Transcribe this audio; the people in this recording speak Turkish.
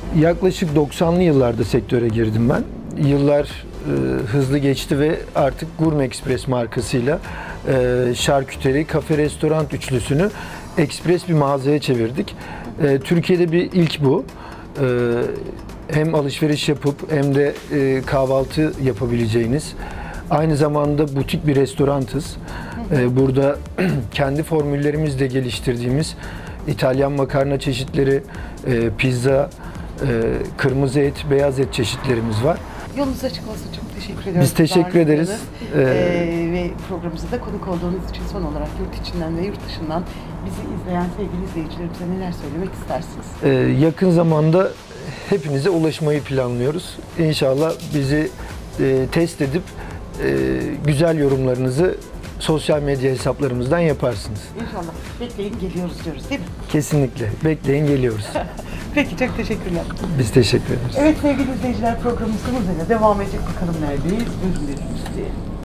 Yaklaşık 90'lı yıllarda sektöre girdim ben. Yıllar hızlı geçti ve artık Gurme Express markasıyla şarküteri, kafe, restoran üçlüsünü ekspres bir mağazaya çevirdik. Türkiye'de bir ilk bu. Hem alışveriş yapıp hem de kahvaltı yapabileceğiniz, aynı zamanda butik bir restorantız. Burada kendi formüllerimizle geliştirdiğimiz İtalyan makarna çeşitleri, pizza, kırmızı et, beyaz et çeşitlerimiz var. Yolunuz açık olsun. Çok teşekkür ediyoruz. Biz teşekkür ederiz. Ve programımıza da konuk olduğunuz için son olarak yurt içinden ve yurt dışından bizi izleyen sevgili izleyicilerimize neler söylemek istersiniz? Yakın zamanda hepinize ulaşmayı planlıyoruz. İnşallah bizi test edip güzel yorumlarınızı sosyal medya hesaplarımızdan yaparsınız. İnşallah. Bekleyin geliyoruz diyoruz değil mi? Kesinlikle. Bekleyin geliyoruz. Peki çok teşekkürler. Biz teşekkür ederiz. Evet sevgili izleyiciler, programımız hızıyla devam edecek. Bakalım neredeyiz? Buyurun diyelim.